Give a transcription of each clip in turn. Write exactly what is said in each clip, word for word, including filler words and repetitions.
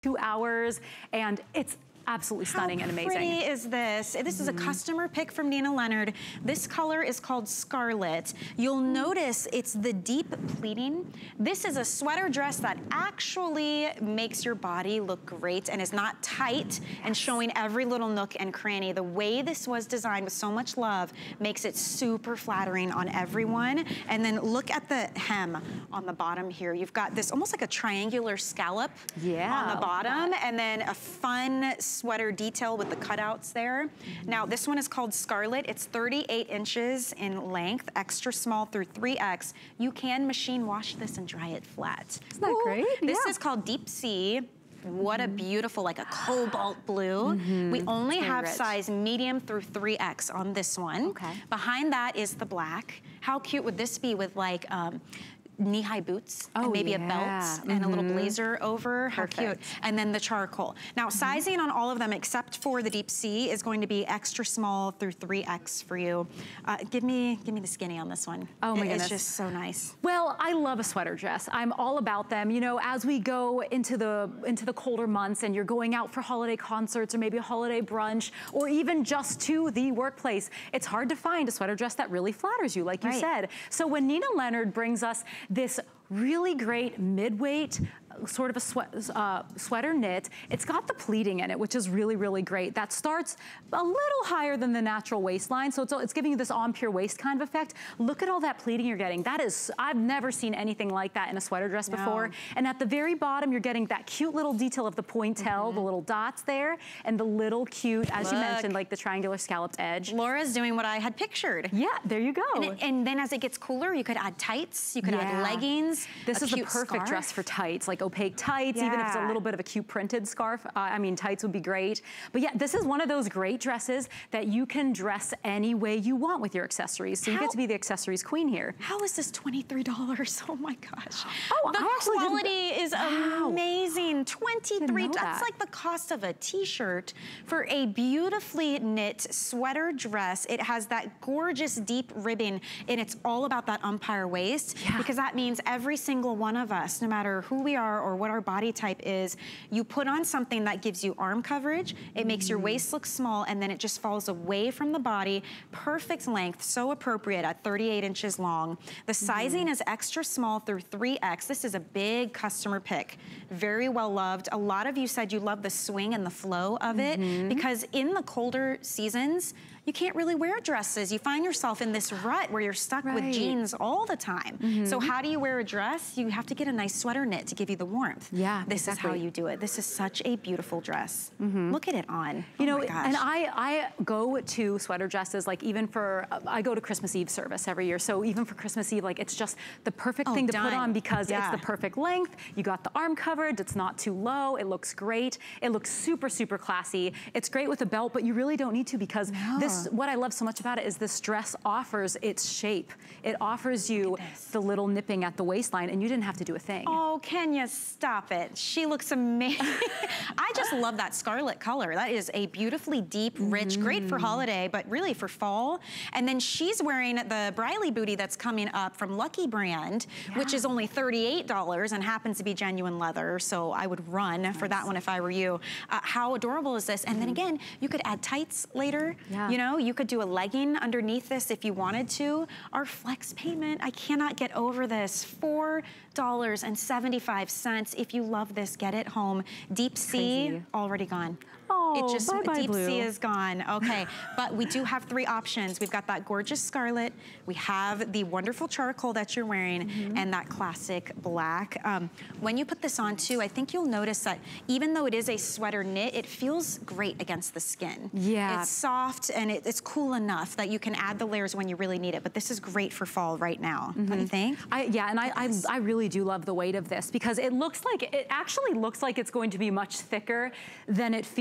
two hours, and it's absolutely stunning How and amazing. How pretty is this? This mm-hmm. is a customer pick from Nina Leonard. This color is called Scarlet. You'll notice it's the deep pleating. This is a sweater dress that actually makes your body look great and is not tight yes. and showing every little nook and cranny. The way this was designed with so much love makes it super flattering on everyone. And then look at the hem on the bottom here. You've got this almost like a triangular scallop yeah, on the bottom, and then a fun sweater detail with the cutouts there. Mm-hmm. Now this one is called Scarlet. It's thirty-eight inches in length, extra small through three X. You can machine wash this and dry it flat. Isn't that Ooh. great? This yeah. is called Deep Sea. What a beautiful, like a cobalt blue. Mm-hmm. We only Very have rich. size medium through three X on this one. Okay. Behind that is the black. How cute would this be with like, um, knee-high boots oh, and maybe yeah. a belt mm-hmm. and a little blazer over. Perfect. How cute. And then the charcoal. Now, mm-hmm. sizing on all of them except for the Deep Sea is going to be extra small through three X for you. Uh, give me give me the skinny on this one. Oh my it, goodness. It's just so nice. Well, I love a sweater dress. I'm all about them. You know, as we go into the into the colder months and you're going out for holiday concerts or maybe a holiday brunch or even just to the workplace, it's hard to find a sweater dress that really flatters you, like you right. said. So when Nina Leonard brings us this really great mid-weight sort of a sweat, uh, sweater knit. It's got the pleating in it, which is really, really great. That starts a little higher than the natural waistline, so it's, it's giving you this on pure waist kind of effect. Look at all that pleating you're getting. That is, I've never seen anything like that in a sweater dress no. before. And at the very bottom, you're getting that cute little detail of the pointel, mm-hmm. the little dots there, and the little cute, as Look. you mentioned, like the triangular scalloped edge. Laura's doing what I had pictured. Yeah, there you go. And, it, and then as it gets cooler, you could add tights, you could yeah. add leggings. This is the perfect scarf. dress for tights, like opaque tights, yeah. even if it's a little bit of a cute printed scarf. Uh, I mean, tights would be great. But yeah, this is one of those great dresses that you can dress any way you want with your accessories. So how, you get to be the accessories queen here. How is this twenty-three dollars? Oh my gosh. Oh, the I quality is wow. amazing. twenty-three dollars, that's that. like the cost of a t-shirt for a beautifully knit sweater dress. It has that gorgeous deep ribbon, and it's all about that umpire waist, yeah. because that means every single one of us, no matter who we are or what our body type is, you put on something that gives you arm coverage, it makes mm. your waist look small, and then it just falls away from the body. Perfect length, so appropriate at thirty-eight inches long. The sizing mm. is extra small through three X. This is a big customer pick. Very well loved. A lot of you said you love the swing and the flow of it, mm-hmm. because in the colder seasons, you can't really wear dresses. You find yourself in this rut where you're stuck right. with jeans all the time. Mm-hmm. So how do you wear a dress? You have to get a nice sweater knit to give you the warmth. Yeah, This exactly. is how you do it. This is such a beautiful dress. Mm-hmm. Look at it on. You oh know, my gosh. and I, I go to sweater dresses, like even for, uh, I go to Christmas Eve service every year. So even for Christmas Eve, like it's just the perfect oh, thing to done. put on because yeah. it's the perfect length. You got the arm covered. It's not too low. It looks great. It looks super, super classy. It's great with a belt, but you really don't need to because no. this, what I love so much about it is this dress offers its shape. It offers you the little nipping at the waistline, and you didn't have to do a thing. Oh, Kenya, stop it. She looks amazing. I just love that scarlet color. That is a beautifully deep, rich, mm. great for holiday, but really for fall. And then she's wearing the Briley booty that's coming up from Lucky Brand, yeah. which is only thirty-eight dollars and happens to be genuine leather, so I would run nice. for that one if I were you. Uh, how adorable is this? And mm. then again, you could add tights later. Yeah. You know, you could do a legging underneath this if you wanted to. Our flex payment, I cannot get over this. four dollars and seventy-five cents. If you love this, get it home. Deep Sea, Crazy. already gone. Oh, it just, bye -bye Deep blue. Sea is gone. Okay, but we do have three options. We've got that gorgeous scarlet, we have the wonderful charcoal that you're wearing, mm-hmm. and that classic black. Um, when you put this on too, I think you'll notice that even though it is a sweater knit, it feels great against the skin. Yeah. It's soft and it, it's cool enough that you can add the layers when you really need it, but this is great for fall right now, mm-hmm. don't you think? I, yeah, and I, I, I really do love the weight of this because it looks like, it actually looks like it's going to be much thicker than it feels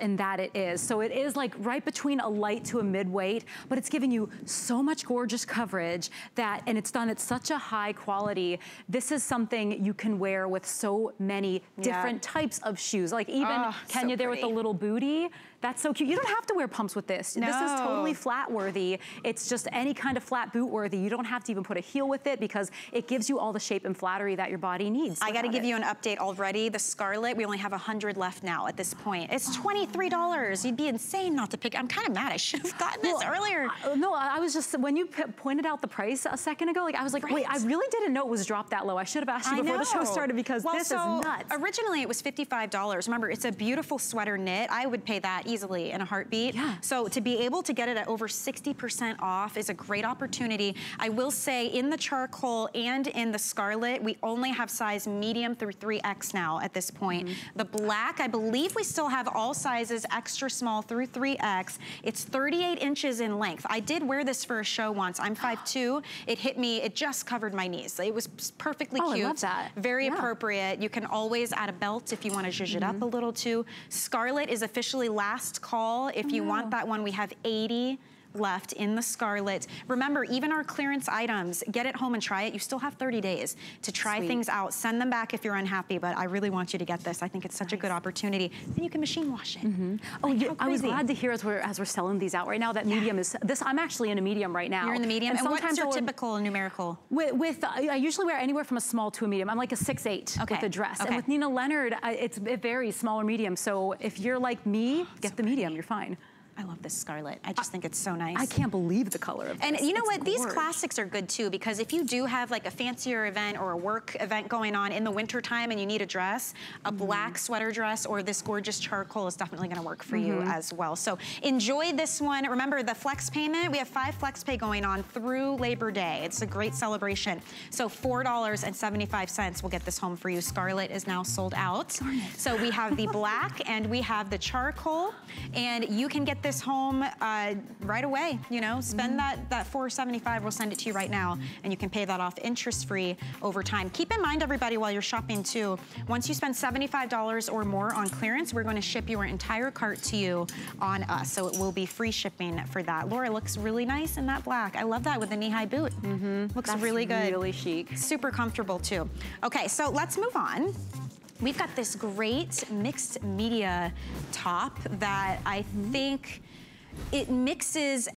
in that it is. So it is like right between a light to a mid-weight, but it's giving you so much gorgeous coverage that, and it's done at such a high quality. This is something you can wear with so many different yeah. types of shoes. Like even oh, Kenya so there with the little booty. That's so cute. You don't have to wear pumps with this. No. This is totally flat worthy. It's just any kind of flat boot worthy. You don't have to even put a heel with it because it gives you all the shape and flattery that your body needs. I gotta give it. you an update already. The Scarlett, we only have one hundred left now at this point. It's twenty-three dollars. You'd be insane not to pick. I'm kind of mad. I should have gotten this well, earlier. I, no, I was just, when you pointed out the price a second ago, like I was like, right. wait, I really didn't know it was dropped that low. I should have asked you before the show started because well, this so is nuts. Originally it was fifty-five dollars. Remember, it's a beautiful sweater knit. I would pay that easily in a heartbeat. Yeah. So to be able to get it at over sixty percent off is a great opportunity. I will say in the charcoal and in the Scarlett, we only have size medium through three X now at this point. Mm-hmm. The black, I believe we still have all sizes extra small through three X. It's thirty-eight inches in length. I did wear this for a show once. I'm five two. It hit me, it just covered my knees. It was perfectly oh, cute. I love that. Very yeah. appropriate. You can always add a belt if you want to zhuzh it mm-hmm. up a little too. Scarlett is officially last call. If you want that one, we have eighty left in the Scarlett. Remember, even our clearance items, get it home and try it. You still have thirty days to try Sweet. things out. Send them back if you're unhappy, but I really want you to get this. I think it's such nice. a good opportunity. Then you can machine wash it. Mm-hmm. Oh, like, yeah, I was glad to hear as we're, as we're selling these out right now that yeah. medium is, this. I'm actually in a medium right now. You're in the medium? And, and what's your typical numerical? With, with uh, I usually wear anywhere from a small to a medium. I'm like a six eight okay. with a dress. Okay. And with Nina Leonard, I, it's, it varies, small or medium. So if you're like me, oh, get so the medium, pretty. You're fine. I love this Scarlett. I just I, think it's so nice. I can't believe the color of this. And you know it's what? gorgeous. These classics are good too, because if you do have like a fancier event or a work event going on in the winter time and you need a dress, a mm-hmm. black sweater dress or this gorgeous charcoal is definitely gonna work for mm-hmm. you as well. So enjoy this one. Remember the flex payment, we have five flex pay going on through Labor Day. It's a great celebration. So four dollars and seventy-five cents will get this home for you. Scarlett is now sold out. So we have the black and we have the charcoal, and you can get this home Uh, right away, you know, spend mm. that, that four seventy-five, we'll send it to you right now, and you can pay that off interest-free over time. Keep in mind, everybody, while you're shopping too, once you spend seventy-five dollars or more on clearance, we're going to ship your entire cart to you on us, so it will be free shipping for that. Laura, looks really nice in that black. I love that with the knee-high boot. Mm-hmm. Looks That's really good. really chic. Super comfortable too. Okay, so let's move on. We've got this great mixed media top that I think it mixes